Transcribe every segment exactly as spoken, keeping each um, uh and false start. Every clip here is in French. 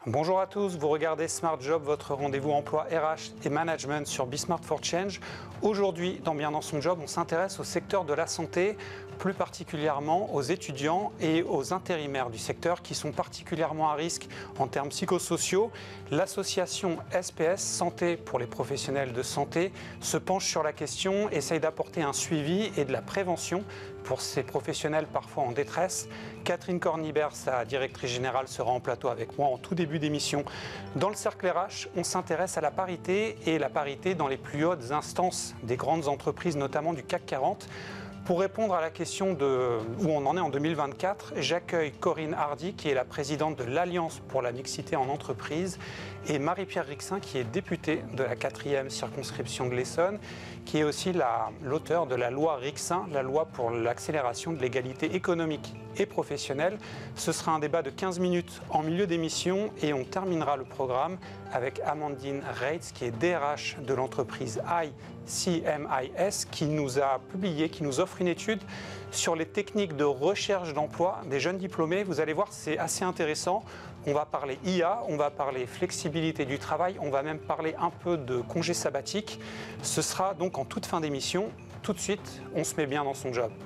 Bonjour à tous, vous regardez Smart Job, votre rendez-vous emploi R H et management sur Be Smart for Change. Aujourd'hui, dans Bien dans son job, on s'intéresse au secteur de la santé, plus particulièrement aux étudiants et aux intérimaires du secteur qui sont particulièrement à risque en termes psychosociaux. L'association S P S, Santé pour les professionnels de santé, se penche sur la question, essaye d'apporter un suivi et de la prévention pour ces professionnels parfois en détresse. Catherine Cornibert, sa directrice générale, sera en plateau avec moi en tout début d'émission. Dans le cercle R H, on s'intéresse à la parité et la parité dans les plus hautes instances des grandes entreprises, notamment du C A C quarante. Pour répondre à la question de où on en est en deux mille vingt-quatre, j'accueille Corinne Hardy, qui est la présidente de l'Alliance pour la mixité en entreprise, et Marie-Pierre Rixin, qui est députée de la quatrième circonscription de l'Essonne, qui est aussi l'auteur de la loi Rixin, la loi pour l'accélération de l'égalité économique et professionnelle. Ce sera un débat de quinze minutes en milieu d'émission et on terminera le programme avec Amandine Reitz, qui est D R H de l'entreprise I C M I S, qui nous a publié, qui nous offre une étude sur les techniques de recherche d'emploi des jeunes diplômés. Vous allez voir, c'est assez intéressant. On va parler I A, on va parler flexibilité du travail, on va même parler un peu de congé sabbatique. Ce sera donc en toute fin d'émission. Tout de suite, on se met bien dans son job.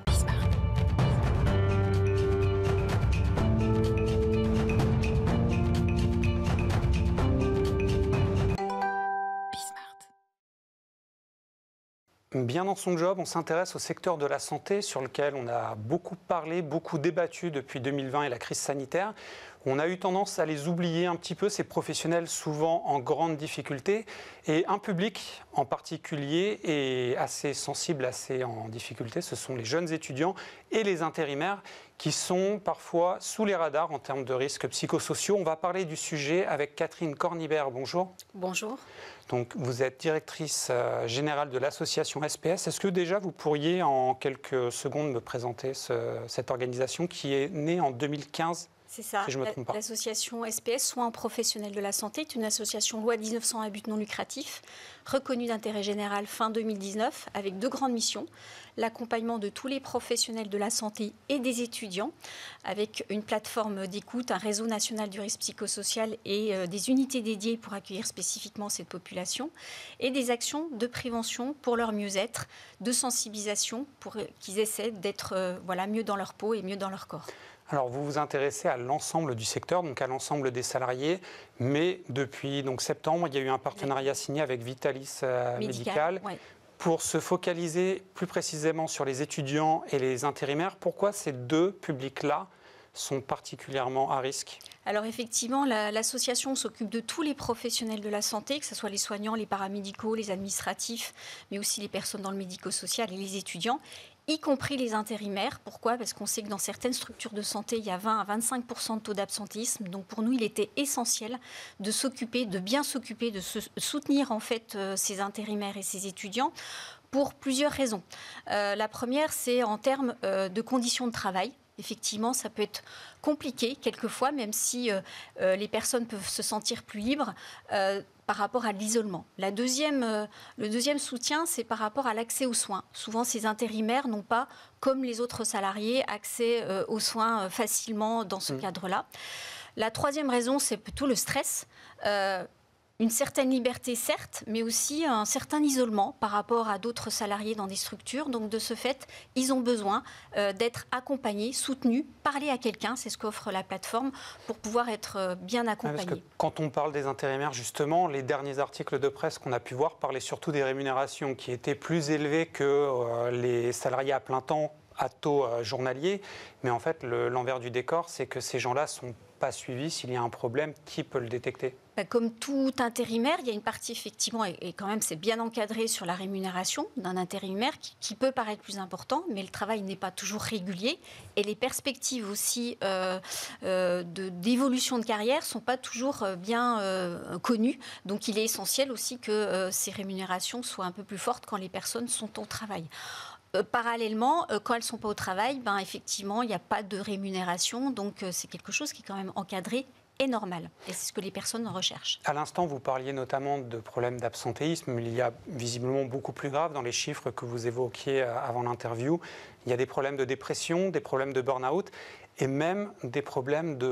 Bien dans son job, on s'intéresse au secteur de la santé sur lequel on a beaucoup parlé, beaucoup débattu depuis deux mille vingt et la crise sanitaire. On a eu tendance à les oublier un petit peu, ces professionnels souvent en grande difficulté, et un public en particulier est assez sensible, assez en difficulté. Ce sont les jeunes étudiants et les intérimaires qui sont parfois sous les radars en termes de risques psychosociaux. On va parler du sujet avec Catherine Cornibert. Bonjour. Bonjour. Donc, vous êtes directrice euh, générale de l'association S P S. Est-ce que déjà vous pourriez en quelques secondes me présenter ce, cette organisation qui est née en deux mille quinze? C'est ça. Si je me trompe pas. L'association S P S, Soins professionnels de la santé, est une association loi mille neuf cents à but non lucratif, reconnue d'intérêt général fin deux mille dix-neuf, avec deux grandes missions. L'accompagnement de tous les professionnels de la santé et des étudiants, avec une plateforme d'écoute, un réseau national du risque psychosocial et euh, des unités dédiées pour accueillir spécifiquement cette population, et des actions de prévention pour leur mieux-être, de sensibilisation pour euh, qu'ils essaient d'être euh, voilà, mieux dans leur peau et mieux dans leur corps. Alors, vous vous intéressez à l'ensemble du secteur, donc à l'ensemble des salariés, mais depuis donc, septembre, il y a eu un partenariat signé avec Vitalis euh, Médical, Médical ouais. pour se focaliser plus précisément sur les étudiants et les intérimaires. Pourquoi ces deux publics-là sont particulièrement à risque ? Alors effectivement, la, l'association s'occupe de tous les professionnels de la santé, que ce soit les soignants, les paramédicaux, les administratifs, mais aussi les personnes dans le médico-social et les étudiants, y compris les intérimaires. Pourquoi ? Parce qu'on sait que dans certaines structures de santé, il y a vingt à vingt-cinq pour cent de taux d'absentéisme. Donc pour nous, il était essentiel de s'occuper, de bien s'occuper, de se, soutenir en fait euh, ces intérimaires et ces étudiants pour plusieurs raisons. Euh, la première, c'est en termes euh, de conditions de travail. Effectivement, ça peut être compliqué quelquefois, même si euh, euh, les personnes peuvent se sentir plus libres euh, par rapport à l'isolement. La deuxième, euh, le deuxième soutien, c'est par rapport à l'accès aux soins. Souvent, ces intérimaires n'ont pas, comme les autres salariés, accès euh, aux soins euh, facilement dans ce mmh. cadre-là. La troisième raison, c'est plutôt le stress. Euh, Une certaine liberté, certes, mais aussi un certain isolement par rapport à d'autres salariés dans des structures. Donc, de ce fait, ils ont besoin euh, d'être accompagnés, soutenus, parler à quelqu'un, c'est ce qu'offre la plateforme, pour pouvoir être bien accompagnés. Parce que quand on parle des intérimaires, justement, les derniers articles de presse qu'on a pu voir parlaient surtout des rémunérations qui étaient plus élevées que euh, les salariés à plein temps à taux euh, journalier. Mais en fait, le, l'envers du décor, c'est que ces gens-là ne sont pas suivis. S'il y a un problème, qui peut le détecter ? Comme tout intérimaire, il y a une partie effectivement, et quand même c'est bien encadré sur la rémunération d'un intérimaire qui, qui peut paraître plus important, mais le travail n'est pas toujours régulier et les perspectives aussi euh, euh, de, d'évolution de carrière ne sont pas toujours bien euh, connues. Donc il est essentiel aussi que euh, ces rémunérations soient un peu plus fortes quand les personnes sont au travail. Euh, parallèlement, euh, quand elles ne sont pas au travail, ben, effectivement, il n'y a pas de rémunération, donc euh, c'est quelque chose qui est quand même encadré est normal. Et c'est ce que les personnes recherchent. À l'instant, vous parliez notamment de problèmes d'absentéisme. Mais il y a visiblement beaucoup plus grave dans les chiffres que vous évoquiez avant l'interview. Il y a des problèmes de dépression, des problèmes de burn-out et même des problèmes de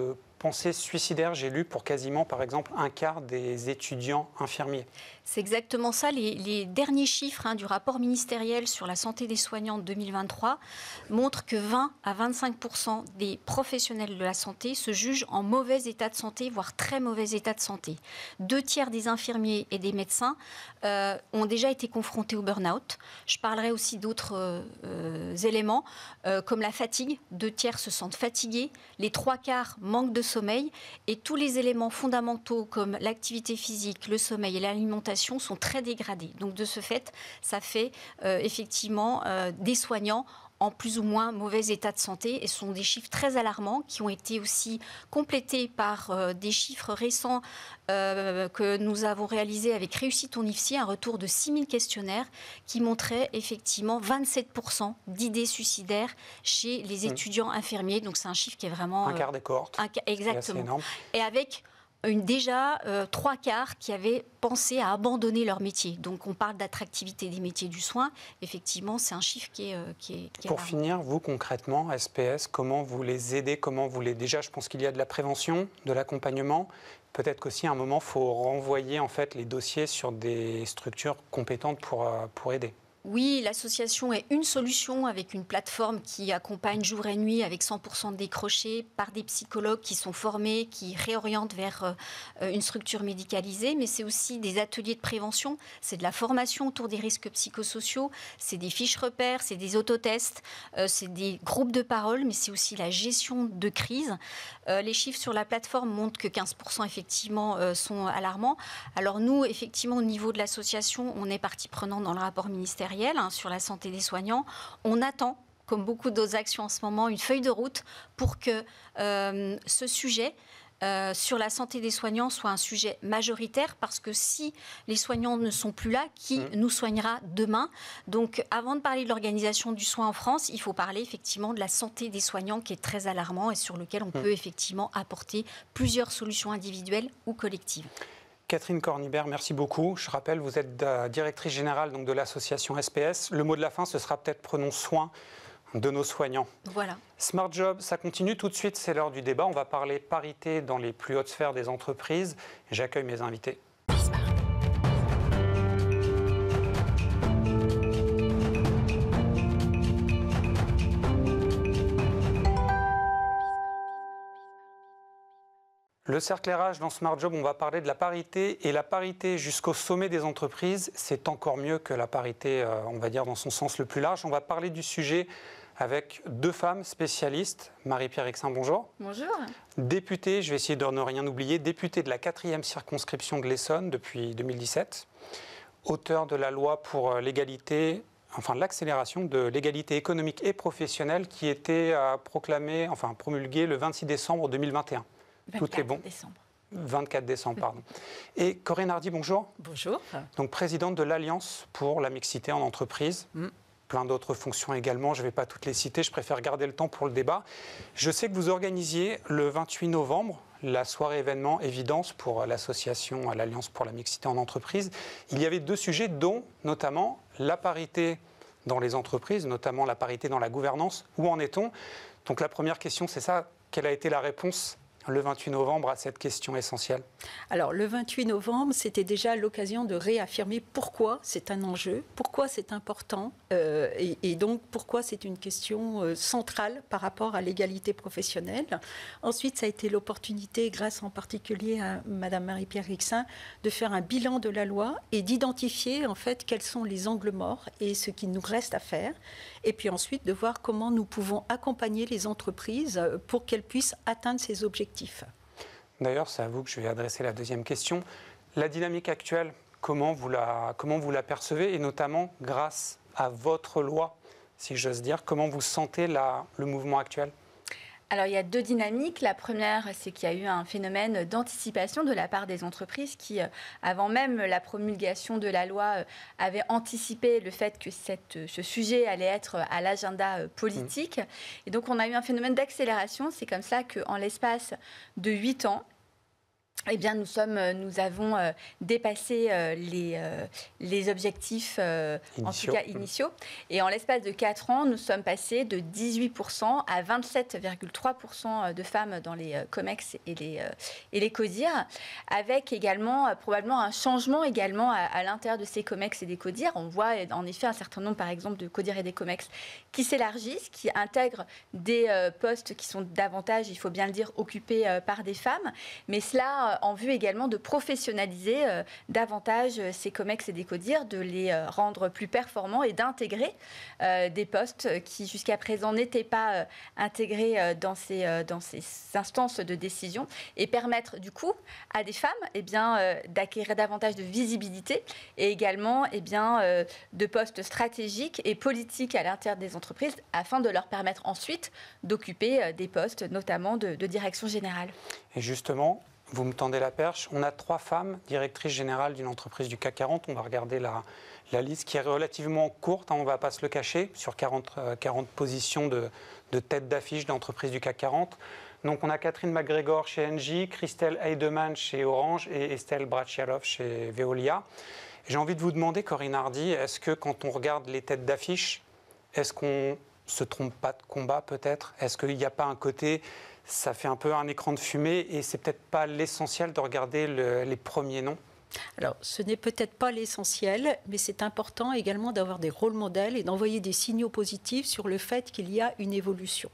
pensée suicidaire, j'ai lu, pour quasiment, par exemple, un quart des étudiants infirmiers. C'est exactement ça. Les, les derniers chiffres hein, du rapport ministériel sur la santé des soignants de deux mille vingt-trois montrent que vingt à vingt-cinq pour cent des professionnels de la santé se jugent en mauvais état de santé, voire très mauvais état de santé. Deux tiers des infirmiers et des médecins euh, ont déjà été confrontés au burn-out. Je parlerai aussi d'autres euh, éléments, euh, comme la fatigue. Deux tiers se sentent fatigués, les trois quarts manquent de sommeil, et tous les éléments fondamentaux comme l'activité physique, le sommeil et l'alimentation sont très dégradés. Donc de ce fait, ça fait euh, effectivement euh, des soignants en plus ou moins mauvais état de santé, et ce sont des chiffres très alarmants qui ont été aussi complétés par euh, des chiffres récents euh, que nous avons réalisés avec Réussite on I F S I, un retour de six mille questionnaires qui montraient effectivement vingt-sept pour cent d'idées suicidaires chez les étudiants mmh. infirmiers. Donc c'est un chiffre qui est vraiment... Un quart des cohortes. Un, exactement. Et avec... Une, déjà euh, trois quarts qui avaient pensé à abandonner leur métier. Donc on parle d'attractivité des métiers du soin. Effectivement, c'est un chiffre qui est... Euh, qui est, qui est Pour marrant. finir, vous concrètement, S P S, comment vous les aidez, comment vous les... Déjà, je pense qu'il y a de la prévention, de l'accompagnement. Peut-être qu'aussi à un moment, il faut renvoyer en fait, les dossiers sur des structures compétentes pour, euh, pour aider. Oui, l'association est une solution avec une plateforme qui accompagne jour et nuit avec cent pour cent de décrochés par des psychologues qui sont formés, qui réorientent vers euh, une structure médicalisée. Mais c'est aussi des ateliers de prévention, c'est de la formation autour des risques psychosociaux, c'est des fiches repères, c'est des autotests, euh, c'est des groupes de parole, mais c'est aussi la gestion de crise. Euh, les chiffres sur la plateforme montrent que quinze pour cent effectivement euh, sont alarmants. Alors nous, effectivement, au niveau de l'association, on est partie prenante dans le rapport ministériel sur la santé des soignants. On attend, comme beaucoup d'autres actions en ce moment, une feuille de route pour que euh, ce sujet euh, sur la santé des soignants soit un sujet majoritaire, parce que si les soignants ne sont plus là, qui mmh. nous soignera demain? Donc avant de parler de l'organisation du soin en France, il faut parler effectivement de la santé des soignants, qui est très alarmant et sur lequel on mmh. peut effectivement apporter plusieurs solutions individuelles ou collectives. Catherine Cornibert, merci beaucoup. Je rappelle, vous êtes directrice générale donc, de l'association S P S. Le mot de la fin, ce sera peut-être prenons soin de nos soignants. Voilà. Smart Job, ça continue tout de suite, c'est l'heure du débat. On va parler parité dans les plus hautes sphères des entreprises. J'accueille mes invités. Le cercle R H dans Smart Job, on va parler de la parité. Et la parité jusqu'au sommet des entreprises, c'est encore mieux que la parité, euh, on va dire, dans son sens le plus large. On va parler du sujet avec deux femmes spécialistes. Marie-Pierre Rixin, bonjour. Bonjour. Députée, je vais essayer de ne rien oublier, députée de la quatrième circonscription de l'Essonne depuis deux mille dix-sept. Auteur de la loi pour l'égalité, enfin l'accélération de l'égalité économique et professionnelle qui était euh, proclamée, enfin promulguée le vingt-six décembre deux mille vingt et un. Tout est bon. Décembre. vingt-quatre décembre, pardon. Et Corinne Hardy, bonjour. Bonjour. Donc présidente de l'Alliance pour la mixité en entreprise. Mm. Plein d'autres fonctions également, je ne vais pas toutes les citer, je préfère garder le temps pour le débat. Je sais que vous organisiez le vingt-huit novembre la soirée événement Évidence pour l'association à l'Alliance pour la mixité en entreprise. Il y avait deux sujets, dont notamment la parité dans les entreprises, notamment la parité dans la gouvernance. Où en est-on? Donc la première question, c'est ça. Quelle a été la réponse le vingt-huit novembre à cette question essentielle? Alors, le vingt-huit novembre, c'était déjà l'occasion de réaffirmer pourquoi c'est un enjeu, pourquoi c'est important euh, et, et donc pourquoi c'est une question euh, centrale par rapport à l'égalité professionnelle. Ensuite, ça a été l'opportunité, grâce en particulier à Mme Marie-Pierre Rixin, de faire un bilan de la loi et d'identifier en fait quels sont les angles morts et ce qu'il nous reste à faire. Et puis ensuite, de voir comment nous pouvons accompagner les entreprises pour qu'elles puissent atteindre ces objectifs. D'ailleurs, c'est à vous que je vais adresser la deuxième question. La dynamique actuelle, comment vous la, comment vous la percevez, et notamment grâce à votre loi, si j'ose dire, comment vous sentez la, le mouvement actuel? Alors, il y a deux dynamiques. La première, c'est qu'il y a eu un phénomène d'anticipation de la part des entreprises qui, avant même la promulgation de la loi, avaient anticipé le fait que cette, ce sujet allait être à l'agenda politique. Mmh. Et donc, on a eu un phénomène d'accélération. C'est comme ça qu'en l'espace de huit ans, eh bien, nous, sommes, nous avons euh, dépassé euh, les, euh, les objectifs, euh, en tout cas initiaux. Et en l'espace de quatre ans, nous sommes passés de dix-huit pour cent à vingt-sept virgule trois pour cent de femmes dans les euh, COMEX et les, euh, et les CODIR, avec également euh, probablement un changement également à, à l'intérieur de ces COMEX et des CODIR. On voit en effet un certain nombre, par exemple, de CODIR et des COMEX qui s'élargissent, qui intègrent des euh, postes qui sont davantage, il faut bien le dire, occupés euh, par des femmes. Mais cela en vue également de professionnaliser euh, davantage ces COMEX et des CODIR, de les euh, rendre plus performants et d'intégrer euh, des postes qui jusqu'à présent n'étaient pas euh, intégrés euh, dans, ces, euh, dans ces instances de décision, et permettre du coup à des femmes eh bien, euh, d'acquérir davantage de visibilité et également eh bien, euh, de postes stratégiques et politiques à l'intérieur des entreprises afin de leur permettre ensuite d'occuper euh, des postes notamment de, de direction générale. Et justement, vous me tendez la perche. On a trois femmes directrices générales d'une entreprise du C A C quarante. On va regarder la, la liste qui est relativement courte, hein, on ne va pas se le cacher, sur quarante, euh, quarante positions de, de tête d'affiche d'entreprises du C A C quarante. Donc on a Catherine McGregor chez Engie, Christelle Heidemann chez Orange et Estelle Brachialov chez Veolia. J'ai envie de vous demander, Corinne Hardy, est-ce que quand on regarde les têtes d'affiche, est-ce qu'on se trompe pas de combat peut-être? Est-ce qu'il n'y a pas un côté... Ça fait un peu un écran de fumée et c'est peut-être pas l'essentiel de regarder le, les premiers noms? Alors, ce n'est peut-être pas l'essentiel, mais c'est important également d'avoir des rôles modèles et d'envoyer des signaux positifs sur le fait qu'il y a une évolution.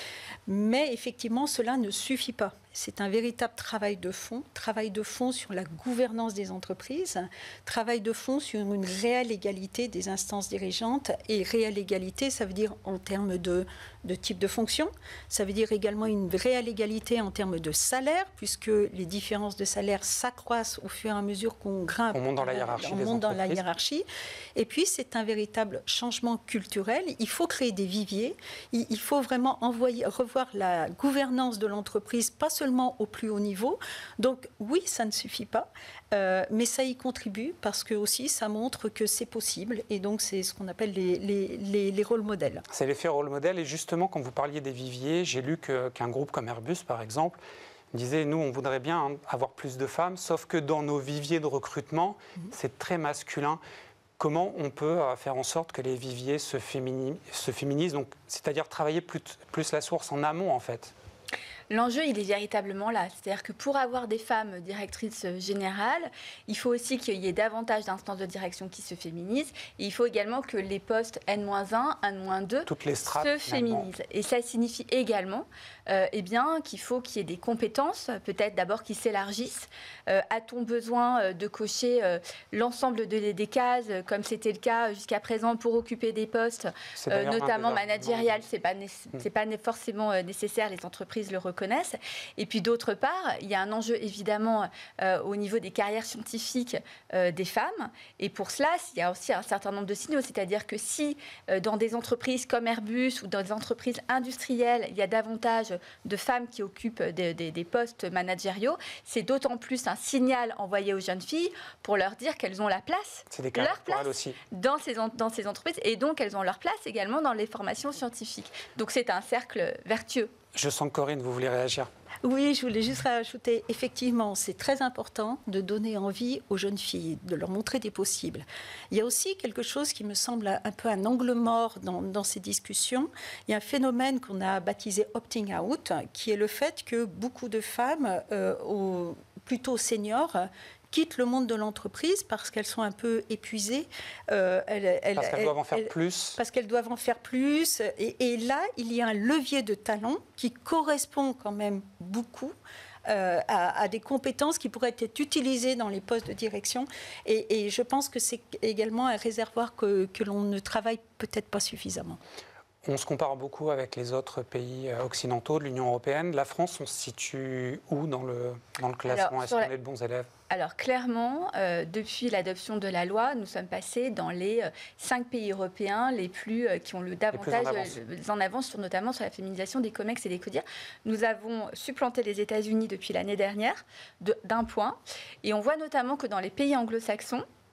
Mais effectivement, cela ne suffit pas. C'est un véritable travail de fond, travail de fond sur la gouvernance des entreprises, travail de fond sur une réelle égalité des instances dirigeantes. Et réelle égalité, ça veut dire en termes de, de type de fonction, ça veut dire également une réelle égalité en termes de salaire, puisque les différences de salaire s'accroissent au fur et à mesure qu'on grimpe. On monte dans la hiérarchie. On monte dans la hiérarchie. Et puis, c'est un véritable changement culturel. Il faut créer des viviers. Il, il faut vraiment envoyer, revoir la gouvernance de l'entreprise, pas seulement seulement au plus haut niveau. Donc oui, ça ne suffit pas, euh, mais ça y contribue parce que aussi ça montre que c'est possible et donc c'est ce qu'on appelle les, les, les, les rôles modèles. C'est l'effet rôle modèle et justement quand vous parliez des viviers, j'ai lu que, qu'un groupe comme Airbus par exemple disait nous on voudrait bien avoir plus de femmes, sauf que dans nos viviers de recrutement, mmh. c'est très masculin. Comment on peut faire en sorte que les viviers se, fémini- se féminisent, donc, c'est-à-dire travailler plus, plus la source en amont en fait? L'enjeu, il est véritablement là. C'est-à-dire que pour avoir des femmes directrices générales, il faut aussi qu'il y ait davantage d'instances de direction qui se féminisent. Et il faut également que les postes N moins un, N moins deux Toutes les strates, se féminisent. Et ça signifie également euh, eh bien, qu'il faut qu'il y ait des compétences, peut-être d'abord qui s'élargissent. Euh, a-t-on besoin de cocher euh, l'ensemble de, des cases, comme c'était le cas jusqu'à présent pour occuper des postes, euh, notamment managériales? Ce n'est pas, né- c'est pas forcément nécessaire, les entreprises le reconnaissent. Et puis d'autre part, il y a un enjeu évidemment euh, au niveau des carrières scientifiques euh, des femmes. Et pour cela, il y a aussi un certain nombre de signaux. C'est-à-dire que si euh, dans des entreprises comme Airbus ou dans des entreprises industrielles, il y a davantage de femmes qui occupent des, des, des postes managériaux, c'est d'autant plus un signal envoyé aux jeunes filles pour leur dire qu'elles ont la place, c'est des cas leur place aussi. Dans, ces, dans ces entreprises. Et donc, elles ont leur place également dans les formations scientifiques. Donc, c'est un cercle vertueux. Je sens que Corinne, vous voulez réagir. Oui, je voulais juste rajouter, effectivement, c'est très important de donner envie aux jeunes filles, de leur montrer des possibles. Il y a aussi quelque chose qui me semble un peu un angle mort dans, dans ces discussions. Il y a un phénomène qu'on a baptisé opting out, qui est le fait que beaucoup de femmes, euh, au, plutôt seniors, quittent le monde de l'entreprise parce qu'elles sont un peu épuisées. Euh, elles, elles, parce qu'elles elles, doivent en faire elles, plus. Parce qu'elles doivent en faire plus. Et, et là, il y a un levier de talent qui correspond quand même beaucoup euh, à, à des compétences qui pourraient être utilisées dans les postes de direction. Et, et je pense que c'est également un réservoir que, que l'on ne travaille peut-être pas suffisamment. On se compare beaucoup avec les autres pays occidentaux de l'Union européenne. La France, on se situe où dans le, dans le classement? Est-ce qu'on la... est de bons élèves? Alors clairement, euh, depuis l'adoption de la loi, nous sommes passés dans les euh, cinq pays européens les plus euh, qui ont le davantage en avance. Euh, en avance, sur, notamment sur la féminisation des COMEX et des CODIR. Nous avons supplanté les États-Unis depuis l'année dernière de, d'un point. Et on voit notamment que dans les pays anglo-saxons,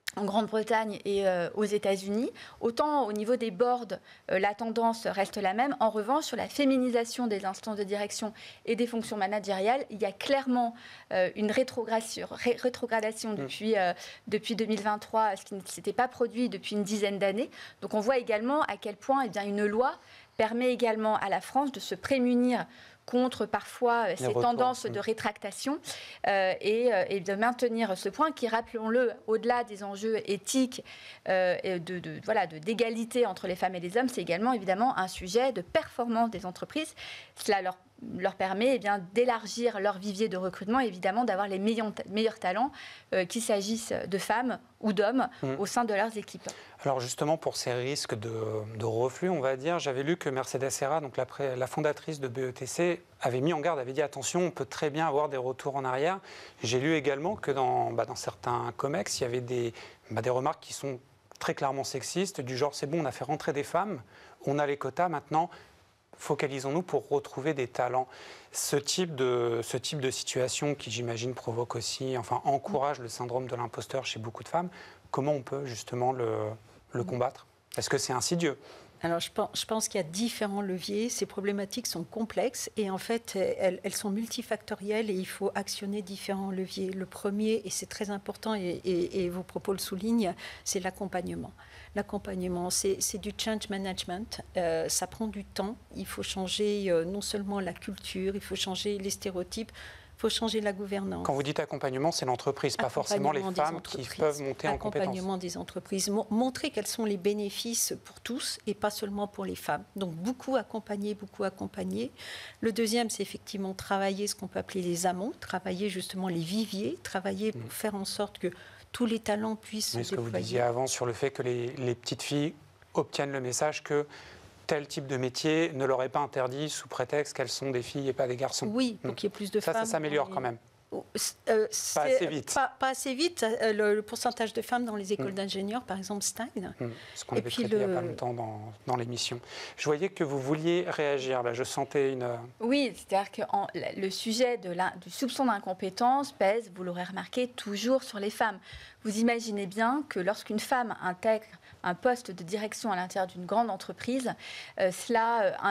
en Grande-Bretagne et euh, aux États-Unis. Autant au niveau des boards, euh, la tendance reste la même. En revanche, sur la féminisation des instances de direction et des fonctions managériales, il y a clairement euh, une rétrogradation, ré rétrogradation depuis, euh, depuis deux mille vingt-trois, ce qui ne s'était pas produit depuis une dizaine d'années. Donc on voit également à quel point eh bien, une loi permet également à la France de se prémunir contre parfois ces retours, tendances de rétractation euh, et, euh, et de maintenir ce point qui, rappelons-le, au-delà des enjeux éthiques euh, et de, de, voilà, de, d'égalité entre les femmes et les hommes, c'est également évidemment un sujet de performance des entreprises. Cela leur leur permet eh bien, d'élargir leur vivier de recrutement et évidemment d'avoir les meilleurs, meilleurs talents, euh, qu'il s'agisse de femmes ou d'hommes, mmh. au sein de leurs équipes. Alors justement, pour ces risques de, de reflux, on va dire, j'avais lu que Mercedes Serra, donc la, la fondatrice de B E T C, avait mis en garde, avait dit attention, on peut très bien avoir des retours en arrière. J'ai lu également que dans, bah, dans certains COMEX, il y avait des, bah, des remarques qui sont très clairement sexistes, du genre c'est bon, on a fait rentrer des femmes, on a les quotas maintenant. Focalisons-nous pour retrouver des talents. Ce type de, ce type de situation qui, j'imagine, provoque aussi, enfin, encourage le syndrome de l'imposteur chez beaucoup de femmes, comment on peut justement le, le combattre? Est-ce que c'est insidieux? Alors, je pense, je pense qu'il y a différents leviers. Ces problématiques sont complexes et en fait, elles, elles sont multifactorielles et il faut actionner différents leviers. Le premier, et c'est très important et, et, et vos propos le soulignent, c'est l'accompagnement. L'accompagnement, c'est du change management. Euh, ça prend du temps. Il faut changer euh, non seulement la culture, il faut changer les stéréotypes. Il faut changer la gouvernance. Quand vous dites accompagnement, c'est l'entreprise, pas forcément les femmes qui peuvent monter en compétences. Accompagnement des entreprises, montrer quels sont les bénéfices pour tous et pas seulement pour les femmes. Donc beaucoup accompagner, beaucoup accompagner. Le deuxième, c'est effectivement travailler ce qu'on peut appeler les amont, travailler justement les viviers, travailler pour mmh. faire en sorte que tous les talents puissent Mais se ce déployer. que vous disiez avant sur le fait que les, les petites filles obtiennent le message que tel type de métier ne leur est pas interdit sous prétexte qu'elles sont des filles et pas des garçons. Oui, pour qu'il y ait plus de ça, femmes. Ça s'améliore quand même. Euh, pas assez vite. Pas, pas assez vite. Le, le pourcentage de femmes dans les écoles mmh. d'ingénieurs, par exemple, stagne. Mmh. Ce qu'on avait traité le... il n'y a pas longtemps dans, dans l'émission. Je voyais que vous vouliez réagir. Là, je sentais une... Oui, c'est-à-dire que en, le sujet de la, du soupçon d'incompétence pèse, vous l'aurez remarqué, toujours sur les femmes. Vous imaginez bien que lorsqu'une femme intègre un poste de direction à l'intérieur d'une grande entreprise, euh, cela euh,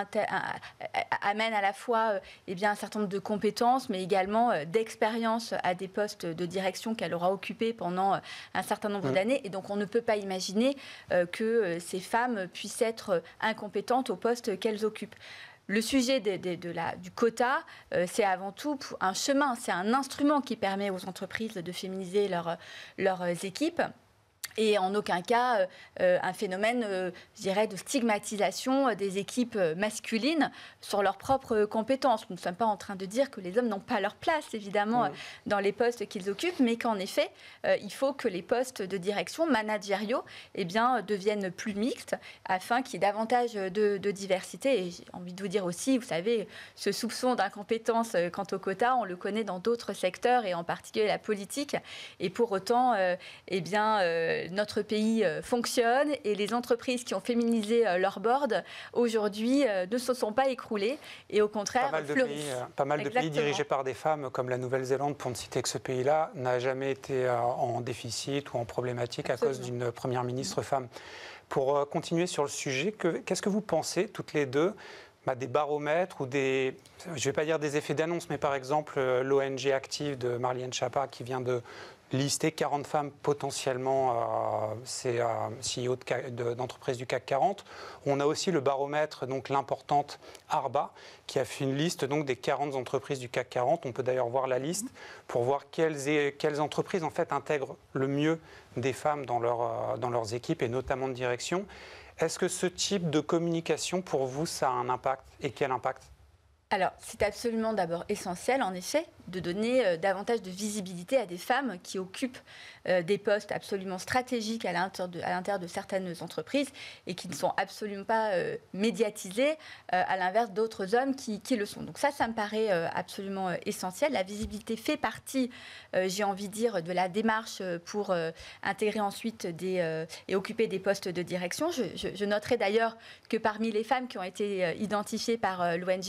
amène à la fois euh, eh bien, un certain nombre de compétences, mais également euh, d'expérience à des postes de direction qu'elle aura occupés pendant euh, un certain nombre mmh. d'années. Et donc, on ne peut pas imaginer euh, que euh, ces femmes puissent être euh, incompétentes au poste qu'elles occupent. Le sujet de, de, de la, du quota, euh, c'est avant tout un chemin, c'est un instrument qui permet aux entreprises de féminiser leur, leurs équipes. Et en aucun cas euh, un phénomène, euh, je dirais, de stigmatisation des équipes masculines sur leurs propres compétences. Nous ne sommes pas en train de dire que les hommes n'ont pas leur place, évidemment, mmh. dans les postes qu'ils occupent, mais qu'en effet, euh, il faut que les postes de direction managériaux eh bien, deviennent plus mixtes afin qu'il y ait davantage de, de diversité. Et j'ai envie de vous dire aussi, vous savez, ce soupçon d'incompétence quant au quota, on le connaît dans d'autres secteurs, et en particulier la politique. Et pour autant, euh, eh bien... Euh, notre pays fonctionne et les entreprises qui ont féminisé leur board aujourd'hui ne se sont pas écroulées et au contraire pas mal de pays, pas mal de pays dirigés par des femmes comme la Nouvelle-Zélande, pour ne citer que ce pays-là, n'a jamais été en déficit ou en problématique Absolument. à cause d'une première ministre femme. Pour continuer sur le sujet, qu'est-ce que vous pensez toutes les deux bah, des baromètres ou des, je ne vais pas dire des effets d'annonce, mais par exemple l'O N G Active de Marlène Schiappa qui vient de lister quarante femmes potentiellement, euh, c'est euh, C E O d'entreprises du C A C quarante. On a aussi le baromètre, donc l'importante Arba, qui a fait une liste donc, des quarante entreprises du C A C quarante. On peut d'ailleurs voir la liste pour voir quelles, quelles entreprises en fait, intègrent le mieux des femmes dans, leur, euh, dans leurs équipes et notamment de direction. Est-ce que ce type de communication, pour vous, ça a un impact? Et quel impact? Alors, c'est absolument d'abord essentiel, en effet, de donner euh, davantage de visibilité à des femmes qui occupent euh, des postes absolument stratégiques à l'intérieur de, à l'intérieur de certaines entreprises et qui ne sont absolument pas euh, médiatisées, euh, à l'inverse d'autres hommes qui, qui le sont. Donc ça, ça me paraît euh, absolument euh, essentiel. La visibilité fait partie, euh, j'ai envie de dire, de la démarche pour euh, intégrer ensuite des, euh, et occuper des postes de direction. Je, je, je noterai d'ailleurs que parmi les femmes qui ont été euh, identifiées par euh, l'O N G Active, il y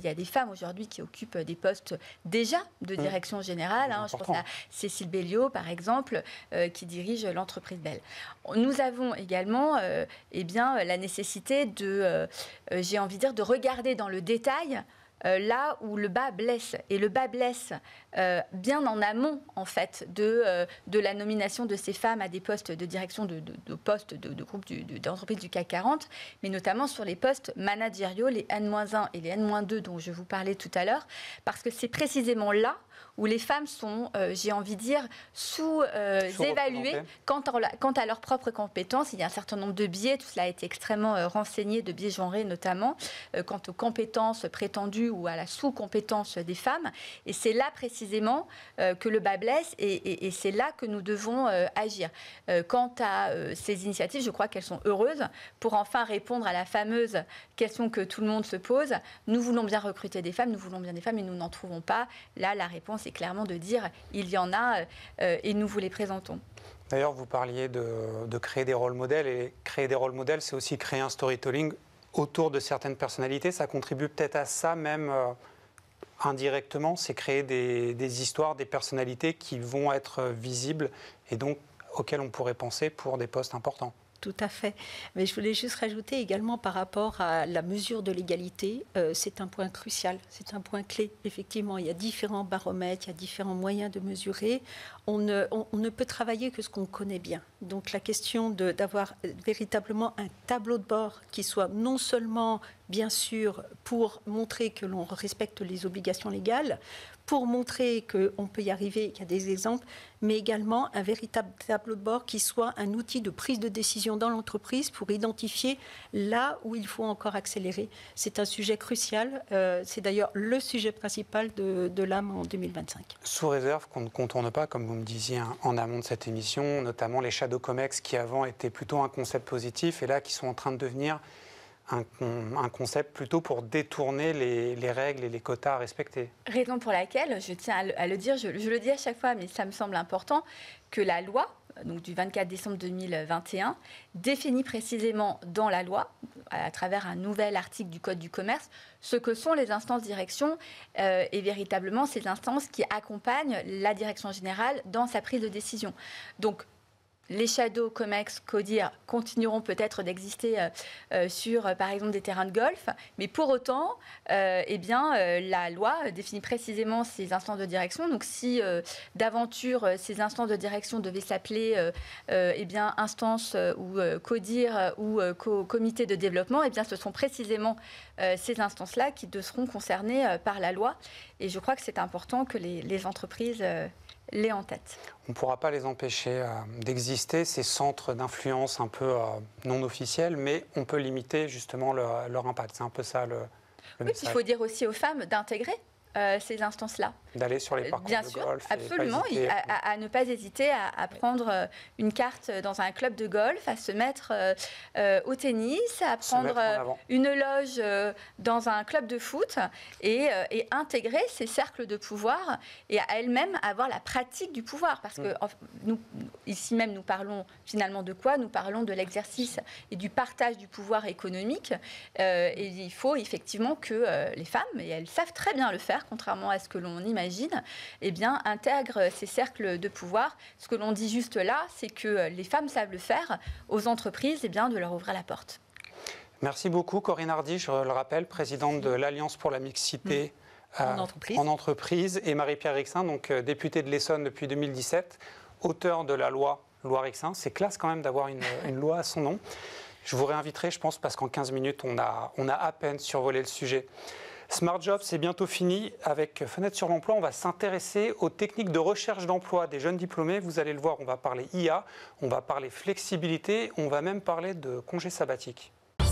y a des femmes aujourd'hui qui occupent des postes déjà de direction générale. Hein, je pense à Cécile Belliot, par exemple, euh, qui dirige l'entreprise Bell. Nous avons également euh, eh bien, la nécessité de, euh, j'ai envie de dire, de regarder dans le détail Euh, là où le bas blesse. Et le bas blesse euh, bien en amont, en fait, de, euh, de la nomination de ces femmes à des postes de direction de, de, de postes de, de groupes du, de, d'entreprises du C A C quarante, mais notamment sur les postes managériaux, les N moins un et les N moins deux dont je vous parlais tout à l'heure, parce que c'est précisément là où les femmes sont, euh, j'ai envie de dire, sous-évaluées euh, quant, quant à leurs propres compétences. Il y a un certain nombre de biais, tout cela a été extrêmement euh, renseigné, de biais genrés notamment, euh, quant aux compétences prétendues ou à la sous-compétence des femmes. Et c'est là précisément euh, que le bas blesse et, et, et c'est là que nous devons euh, agir. Euh, quant à euh, ces initiatives, je crois qu'elles sont heureuses pour enfin répondre à la fameuse question que tout le monde se pose. Nous voulons bien recruter des femmes, nous voulons bien des femmes, mais nous n'en trouvons pas. Là, la réponse est clairement de dire il y en a euh, et nous vous les présentons. D'ailleurs, vous parliez de, de créer des rôles modèles, et créer des rôles modèles, c'est aussi créer un storytelling autour de certaines personnalités. Ça contribue peut-être à ça même euh, indirectement, c'est créer des, des histoires, des personnalités qui vont être visibles et donc auxquelles on pourrait penser pour des postes importants. Tout à fait. Mais je voulais juste rajouter également par rapport à la mesure de l'égalité, euh, c'est un point crucial, c'est un point clé. Effectivement, il y a différents baromètres, il y a différents moyens de mesurer. On ne, on, on ne peut travailler que ce qu'on connaît bien. Donc la question de, d'avoir véritablement un tableau de bord qui soit non seulement, bien sûr, pour montrer que l'on respecte les obligations légales, pour montrer qu'on peut y arriver, qu'il y a des exemples, mais également un véritable tableau de bord qui soit un outil de prise de décision dans l'entreprise pour identifier là où il faut encore accélérer. C'est un sujet crucial. Euh, c'est d'ailleurs le sujet principal de, de l'A M en deux mille vingt-cinq. Sous réserve qu'on ne contourne pas, comme vous me disiez en amont de cette émission, notamment les Shadow Comex qui avant étaient plutôt un concept positif et là qui sont en train de devenir Un, un concept plutôt pour détourner les, les règles et les quotas à respecter. Raison pour laquelle, je tiens à le, à le dire, je, je le dis à chaque fois, mais ça me semble important, que la loi, donc du vingt-quatre décembre deux mille vingt et un, définit précisément dans la loi, à travers un nouvel article du Code du commerce, ce que sont les instances de direction euh, et véritablement ces instances qui accompagnent la direction générale dans sa prise de décision. Donc, les Shadow Comex, CODIR continueront peut-être d'exister euh, euh, sur, euh, par exemple, des terrains de golf, mais pour autant, euh, eh bien, euh, la loi définit précisément ces instances de direction. Donc, si euh, d'aventure euh, ces instances de direction devaient s'appeler euh, euh, eh bien, instances euh, ou euh, CODIR euh, ou euh, co- comité de développement, eh bien, ce sont précisément euh, ces instances-là qui seront concernées euh, par la loi. Et je crois que c'est important que les, les entreprises euh, l'aient en tête. On ne pourra pas les empêcher euh, d'exister, ces centres d'influence un peu euh, non officiels, mais on peut limiter justement leur, leur impact. C'est un peu ça le, le oui, message. Il faut dire aussi aux femmes d'intégrer euh, ces instances-là. D'aller sur les parcours Bien de sûr, golf. absolument, et pas à, à, à ne pas hésiter à, à prendre une carte dans un club de golf, à se mettre euh, au tennis, à prendre une loge euh, dans un club de foot et, euh, et intégrer ces cercles de pouvoir et à elle-même avoir la pratique du pouvoir. Parce que mmh. nous, ici même, nous parlons finalement de quoi ? Nous parlons de l'exercice et du partage du pouvoir économique. Euh, et il faut effectivement que euh, les femmes, et elles savent très bien le faire, contrairement à ce que l'on imagine, eh bien, intègrent ces cercles de pouvoir. Ce que l'on dit juste là, c'est que les femmes savent le faire, aux entreprises, eh bien, de leur ouvrir la porte. Merci beaucoup, Corinne Hardy, je le rappelle, présidente de l'Alliance pour la mixité mmh. en, euh, entreprise. en entreprise, et Marie-Pierre Rixain, donc euh, députée de l'Essonne depuis deux mille dix-sept, auteure de la loi loi Rixain. C'est classe quand même d'avoir une, une loi à son nom. Je vous réinviterai, je pense, parce qu'en quinze minutes, on a, on a à peine survolé le sujet. Smart Job, c'est bientôt fini. Avec Fenêtre sur l'emploi, on va s'intéresser aux techniques de recherche d'emploi des jeunes diplômés. Vous allez le voir, on va parler I A, on va parler flexibilité, on va même parler de congés sabbatiques.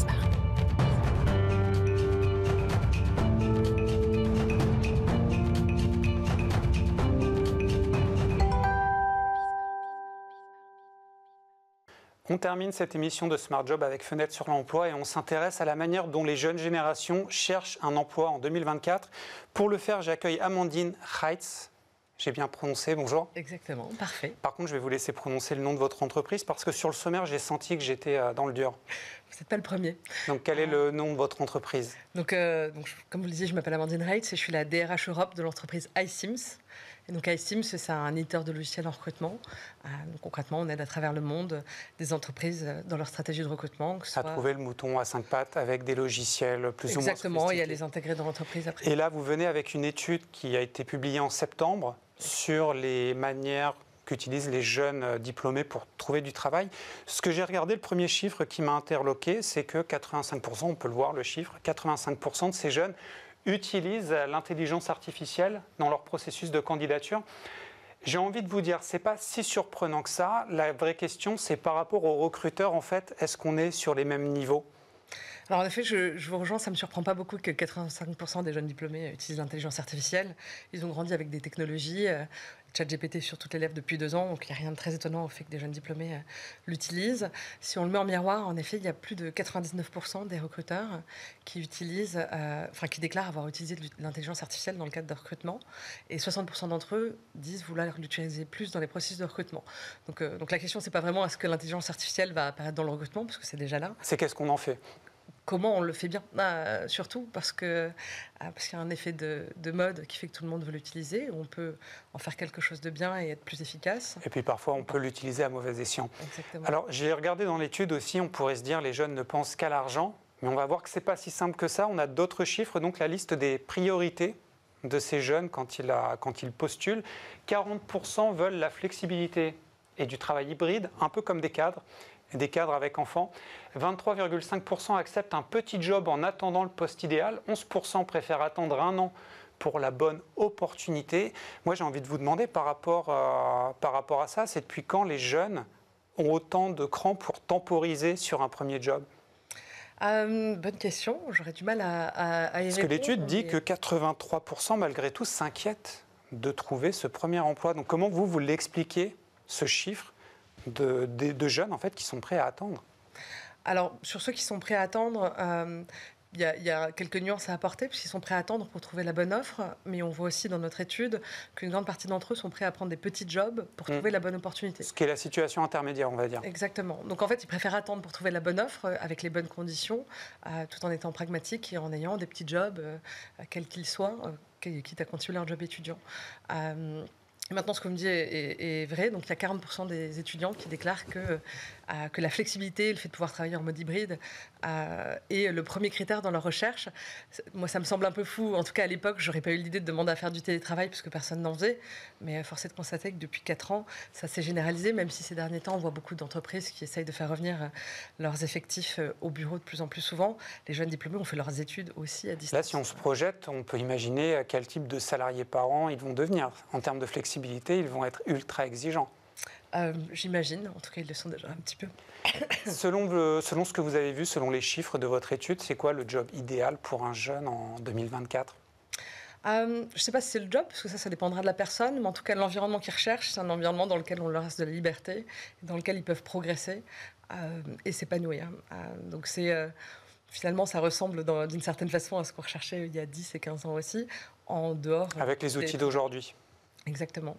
On termine cette émission de Smart Job avec Fenêtre sur l'emploi et on s'intéresse à la manière dont les jeunes générations cherchent un emploi en deux mille vingt-quatre. Pour le faire, j'accueille Amandine Reitz. J'ai bien prononcé, bonjour. Exactement, parfait. Par contre, je vais vous laisser prononcer le nom de votre entreprise parce que sur le sommaire, j'ai senti que j'étais dans le dur. Vous n'êtes pas le premier. Donc, quel est le nom de votre entreprise? donc, euh, donc, comme vous le disiez, je m'appelle Amandine Reitz et je suis la D R H Europe de l'entreprise iSims. Et donc iSims, c'est un éditeur de logiciels en recrutement. Euh, donc, concrètement, on aide à travers le monde des entreprises dans leur stratégie de recrutement. Que ce à soit... trouver le mouton à cinq pattes avec des logiciels plus Exactement, ou moins Exactement, et à sophistiqués. les intégrer dans l'entreprise après. Et là, vous venez avec une étude qui a été publiée en septembre sur les manières qu'utilisent les jeunes diplômés pour trouver du travail. Ce que j'ai regardé, le premier chiffre qui m'a interloqué, c'est que quatre-vingt-cinq pour cent, on peut le voir le chiffre, quatre-vingt-cinq pour cent de ces jeunes utilisent l'intelligence artificielle dans leur processus de candidature. J'ai envie de vous dire, ce n'est pas si surprenant que ça. La vraie question, c'est par rapport aux recruteurs, en fait, est-ce qu'on est sur les mêmes niveaux ? Alors en effet, je, je vous rejoins, ça ne me surprend pas beaucoup que quatre-vingt-cinq pour cent des jeunes diplômés utilisent l'intelligence artificielle. Ils ont grandi avec des technologies, euh, ChatGPT sur toutes les lèvres depuis deux ans, donc il n'y a rien de très étonnant au fait que des jeunes diplômés euh, l'utilisent. Si on le met en miroir, en effet, il y a plus de quatre-vingt-dix-neuf pour cent des recruteurs qui utilisent, euh, enfin qui déclarent avoir utilisé de l'intelligence artificielle dans le cadre de recrutement, et soixante pour cent d'entre eux disent vouloir l'utiliser plus dans les processus de recrutement. Donc, euh, donc la question, c'est pas vraiment est-ce que l'intelligence artificielle va apparaître dans le recrutement, parce que c'est déjà là. C'est qu'est-ce qu'on en fait ? Comment on le fait bien, euh, surtout parce que euh, parce qu'il y a un effet de, de mode qui fait que tout le monde veut l'utiliser. On peut en faire quelque chose de bien et être plus efficace. Et puis parfois, on peut l'utiliser à mauvais escient. Exactement. Alors, j'ai regardé dans l'étude aussi, on pourrait se dire les jeunes ne pensent qu'à l'argent, mais on va voir que c'est pas si simple que ça. On a d'autres chiffres, donc la liste des priorités de ces jeunes quand ils, a, quand ils postulent. quarante pour cent veulent la flexibilité et du travail hybride, un peu comme des cadres. Des cadres avec enfants. vingt-trois virgule cinq pour cent acceptent un petit job en attendant le poste idéal. onze pour cent préfèrent attendre un an pour la bonne opportunité. Moi, j'ai envie de vous demander par rapport, euh, par rapport à ça, c'est depuis quand les jeunes ont autant de cran pour temporiser sur un premier job ? Euh, bonne question. J'aurais du mal à, à, à y Parce répondre. que l'étude dit mais... que quatre-vingt-trois pour cent, malgré tout, s'inquiètent de trouver ce premier emploi. Donc, comment vous, vous l'expliquez, ce chiffre De, de, de jeunes en fait qui sont prêts à attendre? Alors sur ceux qui sont prêts à attendre, euh, il y, a, y a quelques nuances à apporter puisqu'ils sont prêts à attendre pour trouver la bonne offre, mais on voit aussi dans notre étude qu'une grande partie d'entre eux sont prêts à prendre des petits jobs pour trouver mmh. la bonne opportunité. Ce qui est la situation intermédiaire, on va dire. Exactement. Donc en fait, ils préfèrent attendre pour trouver la bonne offre avec les bonnes conditions, euh, tout en étant pragmatiques et en ayant des petits jobs, euh, quels qu'ils soient, euh, quitte à continuer leur job étudiant. Euh, Et maintenant, ce que vous me dites est, est, est vrai. Donc, il y a quarante pour cent des étudiants qui déclarent que, euh, que la flexibilité, le fait de pouvoir travailler en mode hybride, euh, est le premier critère dans leur recherche. Moi, ça me semble un peu fou. En tout cas, à l'époque, je n'aurais pas eu l'idée de demander à faire du télétravail parce que personne n'en faisait. Mais force est de constater que depuis quatre ans, ça s'est généralisé, même si ces derniers temps, on voit beaucoup d'entreprises qui essayent de faire revenir leurs effectifs au bureau de plus en plus souvent. Les jeunes diplômés ont fait leurs études aussi à distance. Là, si on se projette, on peut imaginer quel type de salariés par an ils vont devenir. En termes de flexibilité, ils vont être ultra exigeants. Euh, J'imagine, en tout cas ils le sont déjà un petit peu. selon, le, selon ce que vous avez vu, selon les chiffres de votre étude, c'est quoi le job idéal pour un jeune en deux mille vingt-quatre ? euh, Je ne sais pas si c'est le job, parce que ça, ça dépendra de la personne, mais en tout cas l'environnement qu'ils recherchent, c'est un environnement dans lequel on leur laisse de la liberté, dans lequel ils peuvent progresser euh, et s'épanouir. Euh, donc c'est... Euh, Finalement, ça ressemble d'une certaine façon à ce qu'on recherchait il y a dix et quinze ans aussi, en dehors... Avec les outils d'aujourd'hui. Exactement.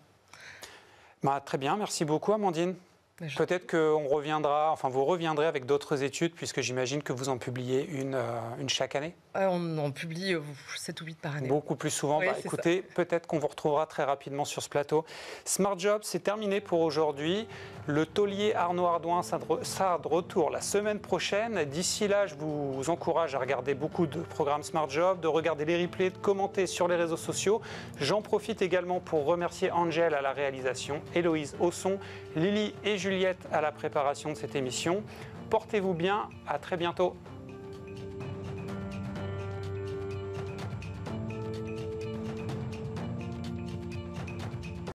Bah, très bien, merci beaucoup Amandine. Je... Peut-être qu'on reviendra, enfin vous reviendrez avec d'autres études, puisque j'imagine que vous en publiez une, euh, une chaque année. euh, On en publie euh, sept ou huit par année. Beaucoup plus souvent. Oui, bah, écoutez, peut-être qu'on vous retrouvera très rapidement sur ce plateau. Smart Job, c'est terminé pour aujourd'hui. Le taulier Arnaud Ardouin sera de retour la semaine prochaine. D'ici là, je vous encourage à regarder beaucoup de programmes Smart Job, de regarder les replays, de commenter sur les réseaux sociaux. J'en profite également pour remercier Angèle à la réalisation, Héloïse au son, Lily et Juliette à la préparation de cette émission. Portez-vous bien, à très bientôt.